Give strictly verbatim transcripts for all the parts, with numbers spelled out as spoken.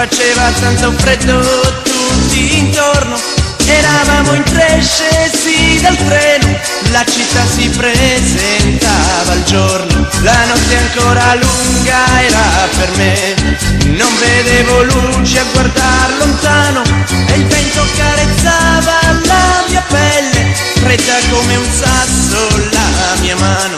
faceva tanto freddo tutti intorno, eravamo in tre scesi dal treno, la città si presentava al giorno, la notte ancora lunga era per me, non vedevo luci a guardar lontano e il vento carezzava la mia pelle, fredda come un sasso la mia mano.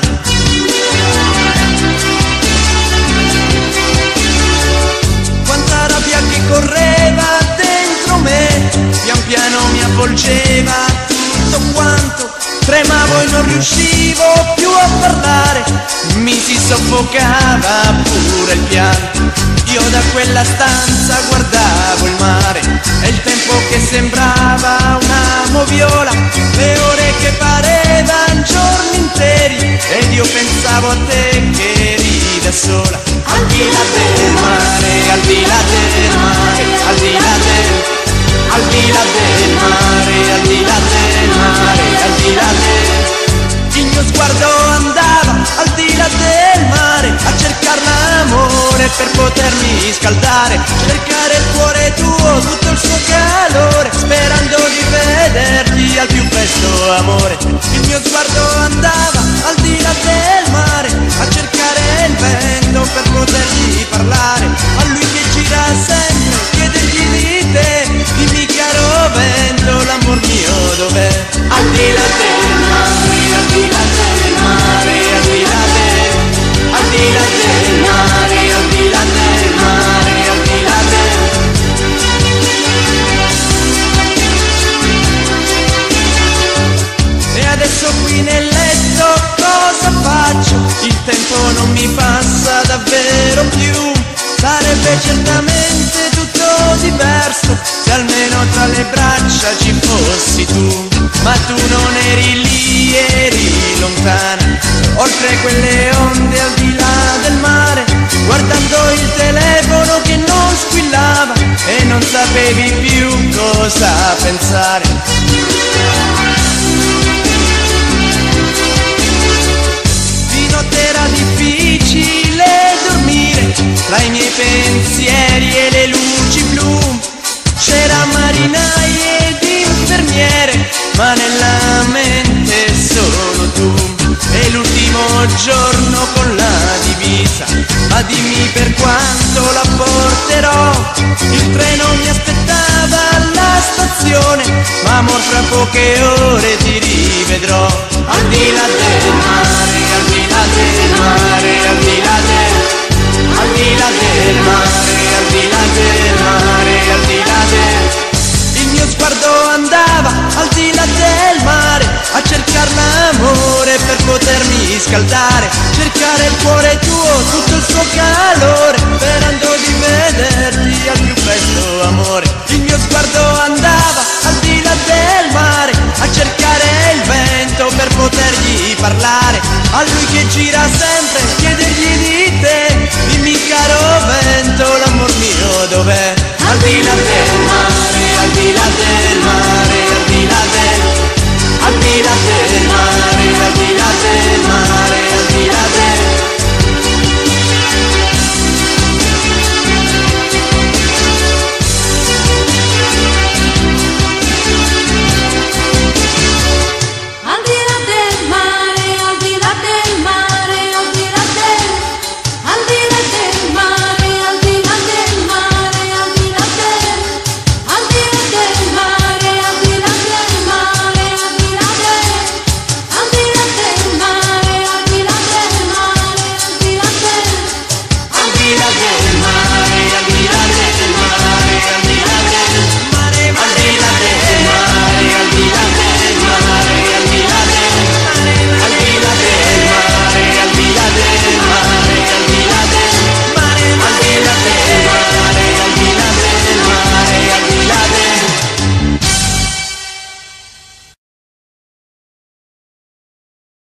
Quanta rabbia che correva dentro me, pian piano mi avvolgeva tutto quanto, tremavo e non riuscivo più a parlare, mi si soffocava pure il pianto. Io da quella stanza guardavo il mare e il tempo che sembrava una moviola, le ore che parevan giorni interi ed io pensavo a te che eri da sola. Al di là del mare, al di là del mare, al di là del, al di là del mare, al di là del mare, al di là del, il mio sguardo andava al di là del mare a cercare l'amore per potermi scaldare, cercare il cuore tuo, tutto il suo calore, sperando di vederti al più presto amore. Il mio sguardo andava al di là del mare a cercare il vento per potergli parlare, a lui che gira sempre, chiedergli di te, dimmi caro vento, l'amor mio dov'è? Al di là del mare, al di là del mare, al di là del, al di là del mare, al di là del mare, al di là del. E adesso qui nel letto cosa faccio? Il tempo non mi passa davvero più, sarebbe certamente tutto diverso se almeno tra le braccia ci fossi tu, ma tu non eri lì, eri lontana, oltre quelle onde al di là del mare, guardando il telefono che non squillava e non sapevi più cosa pensare. Di notte era difficile dormire, tra i miei pensieri e le luci blu, c'era marinai ed infermiere, ma nella mente solo tu. E l'ultimo giorno con la divisa, ma dimmi per quanto la porterò, il treno mi aspettava alla stazione, ma amor fra poche ore ti rivedrò. Al di là del mare, al di là del mare, al di là del, al di là del mare, al di là del mare, al di là del, il mio sguardo andava al di là del mare a cercare l'amore per potermi scaldare, cercare il cuore tuo, tutto il suo calore, sperando di vederti al più presto amore. Il mio sguardo andava al di là del mare a cercare il vento per potergli parlare, a lui che gira sempre,